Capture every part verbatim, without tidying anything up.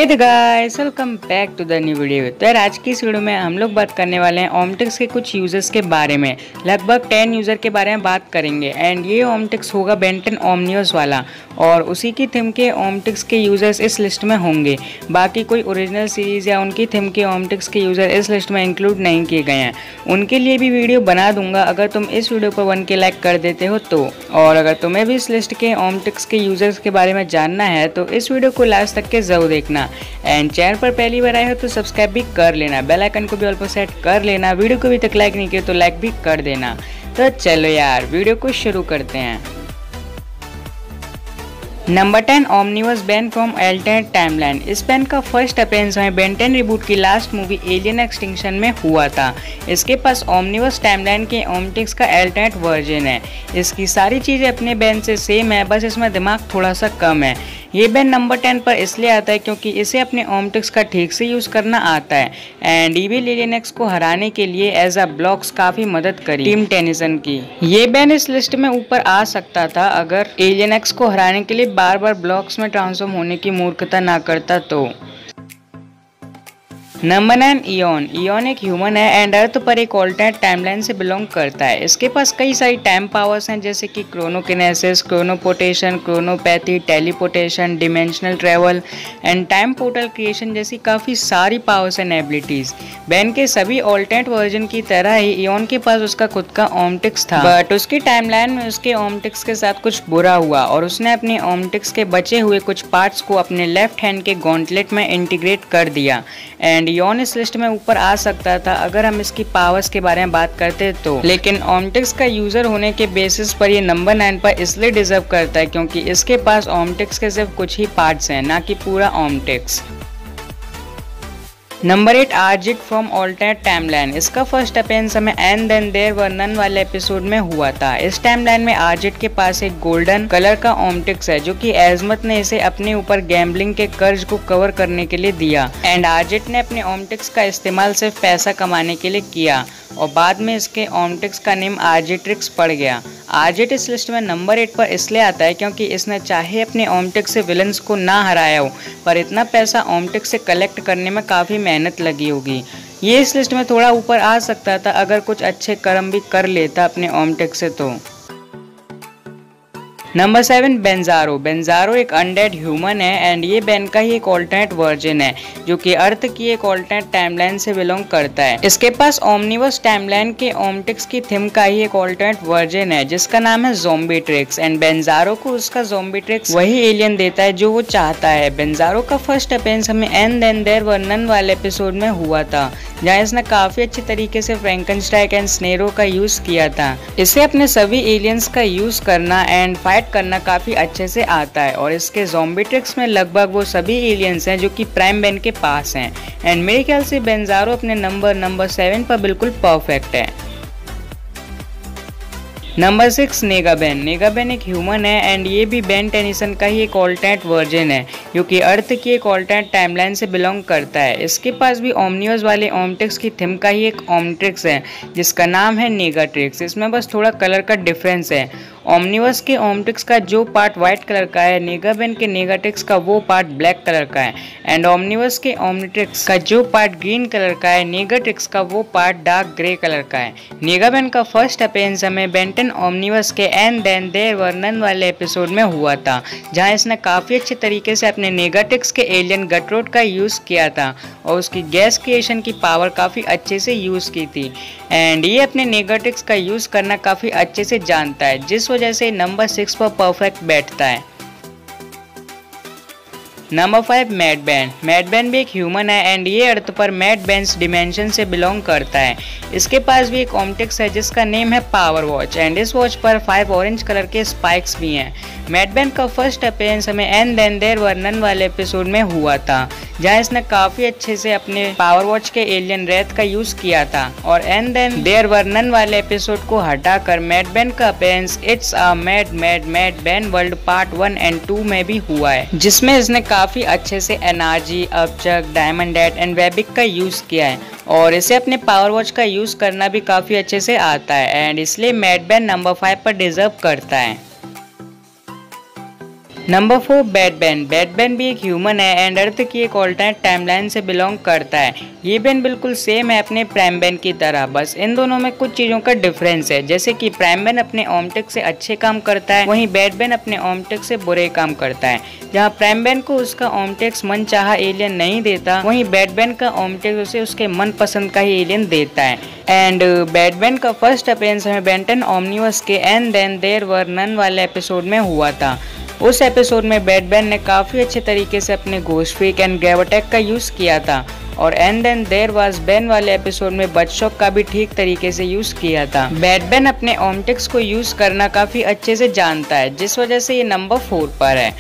The guys, welcome back to the new video. तो यार आज की इस वीडियो में हम लोग बात करने वाले हैं ओमटेक्स के कुछ यूजर्स के बारे में। लगभग टेन यूज़र के बारे में बात करेंगे एंड ये ओमटेक्स होगा बेन टेन ओमनियोस वाला और उसी की थीम के ओमटेक्स के यूजर्स इस लिस्ट में होंगे। बाकी कोई ओरिजिनल सीरीज़ या उनकी थीम के ओमटेक्स के यूज़र इस लिस्ट में इंक्लूड नहीं किए गए हैं। उनके लिए भी वीडियो बना दूंगा अगर तुम इस वीडियो पर वन के लाइक कर देते हो तो। और अगर तुम्हें भी इस लिस्ट के ओमटेक्स के यूजर्स के बारे में जानना है तो इस वीडियो को लास्ट तक के जरूर देखना। एंड चैनल पर पहली बार आए हो तो सब्सक्राइब भी कर लेना, बेल आइकन को भी ऑल पर सेट कर लेना। वीडियो को अभी तक लाइक नहीं किया तो लाइक भी कर देना। तो चलो यार वीडियो को शुरू करते हैं। Number ten, Omniverse Ben from alternate timeline. इस बैन का फर्स्ट अपीयरेंस हमें बेन टेन रिबूट की लास्ट मूवी एलियन एक्सटिंक्शन में हुआ था। इसके पास ओमनिवर्स टाइमलाइन के ओमटेक्स का अल्टरनेट वर्जन है। इसकी सारी चीज़ें अपने बैन से सेम है, बस इसमें दिमाग थोड़ा सा कम है। ये बैन नंबर टेन पर इसलिए आता है क्योंकि इसे अपने ओमटेक्स का ठीक से यूज़ करना आता है एंड इविल एलियन एक्स को हराने के लिए एज अ ब्लॉक्स काफ़ी मदद करी टीम टेनिसन की। ये बैन इस लिस्ट में ऊपर आ सकता था अगर एलियन एक्स को हराने के लिए बार बार ब्लॉक्स में ट्रांसफॉर्म होने की मूर्खता ना करता तो। Number nine, Eon. इयॉन एक ह्यूमन है एंड अर्थ पर एक ऑल्टरनेट टाइमलाइन से बिलोंग करता है। इसके पास कई सारी टाइम पावर्स हैं जैसे कि chronokinesis, chronoportation, chronopathy, teleportation, dimensional travel and time portal creation जैसी काफ़ी सारी पावर्स एंड एबिलिटीज़। बैन के सभी ऑल्टरनेट वर्जन की तरह ही इयॉन के पास उसका खुद का ओमटेक्स था, बट उसकी टाइमलाइन में उसके ओमटेक्स के साथ कुछ बुरा हुआ और उसने अपने ओमटेक्स के बचे हुए कुछ पार्ट्स को अपने लेफ्ट हैंड के गॉन्टलेट में इंटीग्रेट कर दिया एंड इयॉन इस लिस्ट में ऊपर आ सकता था अगर हम इसकी पावर्स के बारे में बात करते तो। लेकिन ओमटेक्स का यूजर होने के बेसिस पर ये नंबर नाइन पर इसलिए डिजर्व करता है क्योंकि इसके पास ओमटेक्स के सिर्फ कुछ ही पार्ट्स हैं, ना कि पूरा Omnitrix. Number eight, Argit from alternate timeline. इसका फर्स्ट अपीयरेंस हमें and then there were none वाले एपिसोड में हुआ था। इस टाइमलाइन में आर्जिट के पास एक गोल्डन कलर का ओमटेक्स है जो कि एजमत ने इसे अपने ऊपर गैम्बलिंग के कर्ज को कवर करने के लिए दिया एंड आर्जिट ने अपने ओमटेक्स का इस्तेमाल सिर्फ पैसा कमाने के लिए किया और बाद में इसके ओमटेक्स का नेम आर्जिट्रिक्स पड़ गया। आर्जिट इस लिस्ट में नंबर एट पर इसलिए आता है क्योंकि इसने चाहे अपने ओमटेक्स से विलन्स को ना हराया हो पर इतना पैसा ओमटेक्स से कलेक्ट करने में काफ़ी मेहनत लगी होगी। ये इस लिस्ट में थोड़ा ऊपर आ सकता था अगर कुछ अच्छे कर्म भी कर लेता अपने ओमटेक्स से तो। Number seven, Benzarro. बेंजारो एक अनडेड ह्यूमन है एंड ये बैन का ही एक ऑल्टरनेट वर्जन है जो कि अर्थ की एक ऑल्टरनेट टाइमलाइन से बिलोंग करता है। इसके पास ओमनिवर्स टाइमलाइन के ओमटेक्स की थीम का ही एक ऑल्टरनेट वर्जन है जिसका नाम है ज़ॉम्बीट्रिक्स एंड बेंजारो को उसका ज़ॉम्बीट्रिक्स वही एलियन देता है जो वो चाहता है। बेंजारो का फर्स्ट अपीयरेंस हमें and then there were none वाले एपिसोड में हुआ था जहाँ इसने काफी अच्छे तरीके से फ्रैंकेनस्टाइन एंड स्नेरो का यूज किया था। इसे अपने सभी एलियंस का यूज करना एंड फाइट करना काफी अच्छे से आता है और इसके ज़ॉम्बीट्रिक्स में लगभग वो सभी एलियंस हैं जो कि प्राइम बैन के पास हैं एंड मेरे ख्याल से बेंजारो अपने नंबर नंबर सेवन पर बिल्कुल परफेक्ट है। Number six, नेगाबैन। नेगाबैन एक ह्यूमन है एंड ये भी बेन टेनिसन का ही एक ऑल्टरनेट वर्जन है जो कि अर्थ की एक ऑल्टरनेट टाइमलाइन से बिलोंग करता है। इसके पास भी ओमनिवर्स वाले ओमटेक्स की थीम का ही एक ओमट्रिक्स है जिसका नाम है नेगाट्रिक्स। इसमें बस थोड़ा कलर का डिफरेंस है। ओमनिवर्स के ओमटेक्स का जो पार्ट व्हाइट कलर का है, नेगाबैन के नेगाट्रिक्स का वो पार्ट ब्लैक कलर का है एंड ओमनिवर्स के ओमनिट्रिक्स का जो पार्ट ग्रीन कलर का है, नेगाट्रिक्स का वो पार्ट डार्क ग्रे कलर का है। नेगाबैन का फर्स्ट अपीयरेंस हमें बेन टेन ओमनिवर्स के and then there were none वाले एपिसोड में हुआ था जहां इसने काफ़ी अच्छे तरीके से अपने नेगाट्रिक्स के एलियन गटरोड का यूज़ किया था और उसकी गैस क्रिएशन की पावर काफ़ी अच्छे से यूज़ की थी एंड ये अपने नेगाट्रिक्स का यूज़ करना काफ़ी अच्छे से जानता है जिस वजह से नंबर सिक्स पर परफेक्ट बैठता है। Number five, मैडबैन। मैडबैन भी एक ह्यूमन है एंड ये अर्थ पर मैडबैन्स डिमेंशन से बिलोंग करता है। इसके पास भी एक ओमटेक्स है जिसका नेम है पावर वॉच एंड इस वॉच पर फाइव ऑरेंज कलर के स्पाइक्स भी हैं। मैडबैन का फर्स्ट अपीयरेंस हमें and then there were none वाले एपिसोड में हुआ था जहाँ इसने काफ़ी अच्छे से अपने पावर वॉच के एलियन रेथ का यूज़ किया था और and then there were none वाले एपिसोड को हटाकर मैडबैन का appearance it's a mad mad mad Ben world part one and to में भी हुआ है जिसमें इसने काफ़ी अच्छे से energy, Upchuck, Diamondhead and Way Big का यूज़ किया है और इसे अपने पावर वॉच का यूज़ करना भी काफ़ी अच्छे से आता है एंड इसलिए मैडबैन नंबर फाइव पर डिजर्व करता है। Number four, Batman. बैटमैन भी एक ह्यूमन है एंड अर्थ की एक ऑल्टरनेट टाइमलाइन से बिलोंग करता है। ये बैन बिल्कुल सेम है अपने प्राइम बैन की तरह, बस इन दोनों में कुछ चीजों का डिफरेंस है। जैसे कि प्राइम बैन अपने ओमटेक से अच्छे काम करता है, वहीं बैटमैन अपने ओमटेक से बुरे काम करता है। जहाँ प्राइम बैन को उसका ओमटेक्स मन चाहा एलियन नहीं देता, वहीं बैटमैन का ओमटेक्स उसे उसके मन पसंद का ही एलियन देता है। एंड बैटमैन का फर्स्ट अपीयरेंस हमें बेंटन ओमनिवर्स के and then there were none वाले एपिसोड में हुआ था। उस एपिसोड में बैटमैन ने काफ़ी अच्छे तरीके से अपने घोस्ट फ्रीक एंड ग्रेविटेक का यूज़ किया था, और and then there was Ben वाले एपिसोड में बचशॉक का भी ठीक तरीके से यूज़ किया था। बैटमैन अपने ओमटेक्स को यूज़ करना काफ़ी अच्छे से जानता है, जिस वजह से ये नंबर फोर पर है।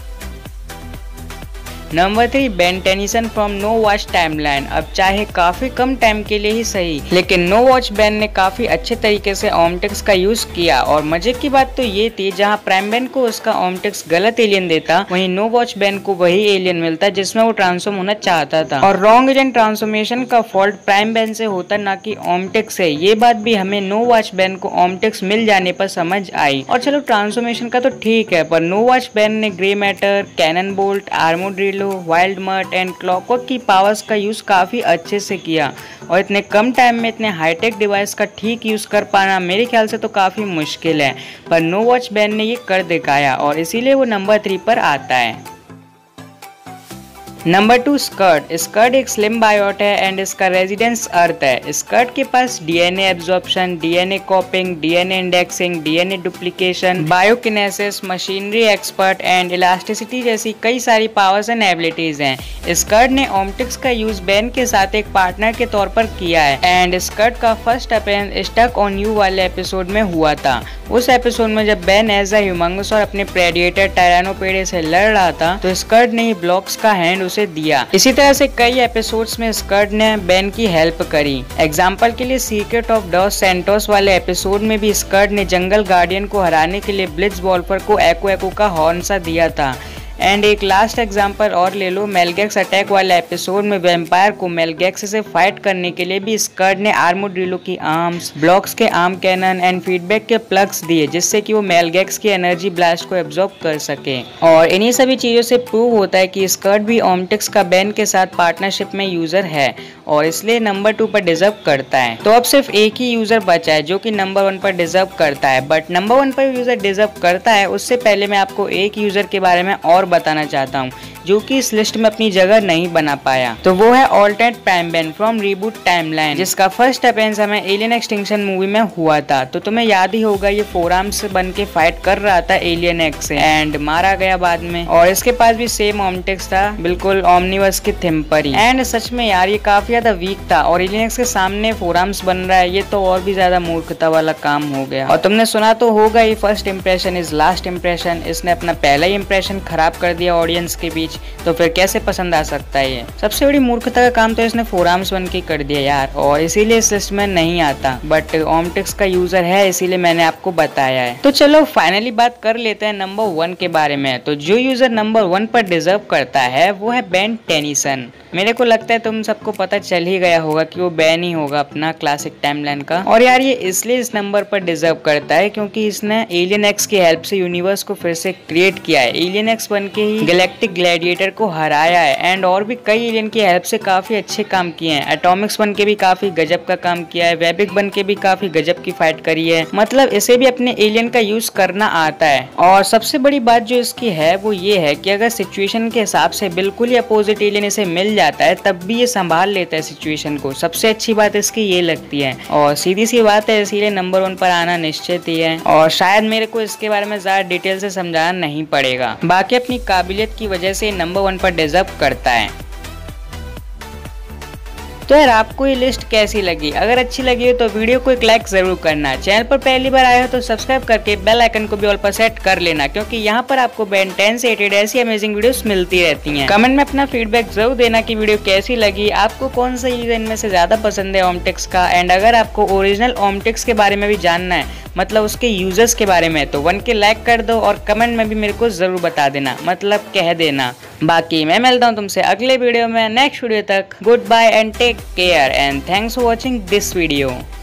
Number three, Ben Tennyson from no watch timeline. अब चाहे काफी कम टाइम के लिए ही सही, लेकिन नो वॉच बेन ने काफी अच्छे तरीके से ओमटेक्स का यूज किया। और मजे की बात तो ये थी, जहां प्राइम बेन को उसका ओमटेक्स गलत एलियन देता, वहीं नो वॉच बेन को वही एलियन मिलता जिसमें वो ट्रांसफॉर्म होना चाहता था। और रॉन्ग एलियन ट्रांसफॉर्मेशन का फॉल्ट प्राइम बेन से होता, ना कि ओमटेक्स से। ये बात भी हमें नो वॉच बेन को ओमटेक्स मिल जाने पर समझ आई। और चलो ट्रांसफॉर्मेशन का तो ठीक है, पर नो वॉच बेन ने grey matter, Cannonbolt, Armodrillo, Wildmutt and Clockwork की पावर्स का यूज काफी अच्छे से किया। और इतने कम टाइम में इतने हाईटेक डिवाइस का ठीक यूज कर पाना मेरे ख्याल से तो काफी मुश्किल है, पर नो वॉच बेन ने ये कर दिखाया, और इसीलिए वो नंबर थ्री पर आता है। Number two, Skurd. स्कर्ट एक स्लिम बायोट है एंड इसका रेजिडेंस अर्थ है। स्कर्ट के पास DNA absorption, DNA copying, DNA indexing, DNA duplication, biokinesis, machinery expert and elasticity जैसी कई सारी पावर्स एंड एबिलिटीज हैं। स्कर्ट ने ओमटेक्स का यूज बेन के साथ एक पार्टनर के तौर पर किया है, एंड स्कर्ट का first appearance Stuck on You वाले एपिसोड में हुआ था। उस एपिसोड में जब बेन एज अ ह्यूमंगस और अपने प्रेडिएटर टायरानोपेडे से लड़ रहा था, तो स्कर्ट ने ही ब्लॉक्स का हैंड उसे दिया। इसी तरह से कई एपिसोड्स में स्कर्ट ने बेन की हेल्प करी। एग्जाम्पल के लिए सीक्रेट ऑफ डॉस सैंटोस वाले एपिसोड में भी स्कर्ट ने जंगल गार्डियन को हराने के लिए ब्लिट्ज वॉल्फर को एको एको का हॉर्न सा दिया था। एंड एक लास्ट एग्जांपल और ले लो, मेलगैक्स अटैक वाले एपिसोड में वैम्पायर को मेलगैक्स से फाइट करने के लिए भी स्कर्ट ने आर्मोड्रिलो की आर्म्स, ब्लॉक्स के आर्म कैनन एंड फीडबैक के प्लग्स दिए, जिससे कि वो मेलगैक्स की एनर्जी ब्लास्ट को एब्जॉर्ब कर सके। और इन्हीं सभी चीजों से प्रूव होता है कि स्कर्ट भी ओमटेक्स का बेन के साथ पार्टनरशिप में यूजर है, और इसलिए नंबर टू पर डिजर्व करता है। तो अब सिर्फ एक ही यूजर बचा है जो कि नंबर वन पर डिजर्व करता है, बट नंबर वन पर यूजर डिजर्व करता है उससे पहले मैं आपको एक यूजर के बारे में और बताना चाहता हूँ जो कि इस लिस्ट में अपनी जगह नहीं बना पाया। तो वो है alternate prime Ben from reboot timeline, जिसका फर्स्ट अपीयरेंस हमें एलियन एक्सटिंक्शन मूवी में हुआ था। तो तुम्हें याद ही होगा, ये फोर आर्म्स बन के फाइट कर रहा था एलियन एक्स से एंड मारा गया बाद में, और इसके पास भी सेम ओमटेक्स था, बिल्कुल ओमनिवर्स की थीम पर ही। एंड सच में यार ये काफी ज्यादा वीक था, और एलियन एक्स के सामने फोर आर्म्स बन रहा है, ये तो और भी ज्यादा मूर्खता वाला काम हो गया। और तुमने सुना तो होगा ही, first impression is last impression. इसने अपना पहला ही इंप्रेशन खराब कर दिया ऑडियंस के बीच, तो फिर कैसे पसंद आ सकता है ये। सबसे बड़ी मूर्खता का काम तो इसने फोर आर्म्स बन के कर दिया यार, और इसीलिए इस लिस्ट में नहीं आता, बट ओमटेक्स का यूजर है इसीलिए मैंने आपको बताया है। तो चलो फाइनली बात कर लेते हैं नंबर वन के बारे में। तो जो यूजर नंबर वन पर डिजर्व करता है वो है बेन टेनिसन। मेरे को लगता है तुम सबको पता चल ही गया होगा कि वो बेन ही होगा अपना क्लासिक टाइमलाइन का, और यार ये इसलिए इस नंबर पर डिजर्व करता है क्योंकि इसने एलियन एक्स की हेल्प से यूनिवर्स को फिर से क्रिएट किया है। एलियन एक्स बन के ही गैलेक्टिक ग्लैडिएटर को हराया है, एंड और भी कई एलियन की हेल्प से काफी अच्छे काम किए हैं। एटॉमिक्स बन के भी काफी गजब का काम किया है, वेबिक बन के भी काफी गजब की फाइट करी है। मतलब इसे भी अपने एलियन का यूज करना आता है। और सबसे बड़ी बात जो इसकी है वो ये है कि अगर सिचुएशन के हिसाब से बिल्कुल ही अपोजिट एलियन इसे मिल जाता है तब भी ये संभाल लेता है सिचुएशन को। सबसे अच्छी बात इसकी ये लगती है, और सीधी सी बात है इसीलिए नंबर वन पर आना निश्चित ही है। और शायद मेरे को इसके बारे में ज्यादा डिटेल से समझाना नहीं पड़ेगा, बाकी अपनी काबिलियत की वजह से नंबर वन पर डिजर्व करता है। तो यार आपको ये लिस्ट कैसी लगी? अगर अच्छी लगी हो तो वीडियो को एक लाइक जरूर करना। चैनल पर पहली बार आए हो तो सब्सक्राइब करके बेल आइकन को भी ऑल पर सेट कर लेना, क्योंकि यहाँ पर आपको बेन टेन से रिलेटेड ऐसी अमेजिंग वीडियोस मिलती रहती हैं। कमेंट में अपना फीडबैक जरूर देना कि वीडियो कैसी लगी, आपको कौन सा यूजर इनमें से ज्यादा पसंद है ओमटेक्स का। एंड अगर आपको ओरिजिनल ओमटेक्स के बारे में भी जानना है, मतलब उसके यूजर्स के बारे में, तो वन के लाइक कर दो और कमेंट में भी मेरे को जरूर बता देना, मतलब कह देना। बाकी मैं मिलता हूँ तुमसे अगले वीडियो में, नेक्स्ट वीडियो तक। Good bye and take care and thanks for watching this video.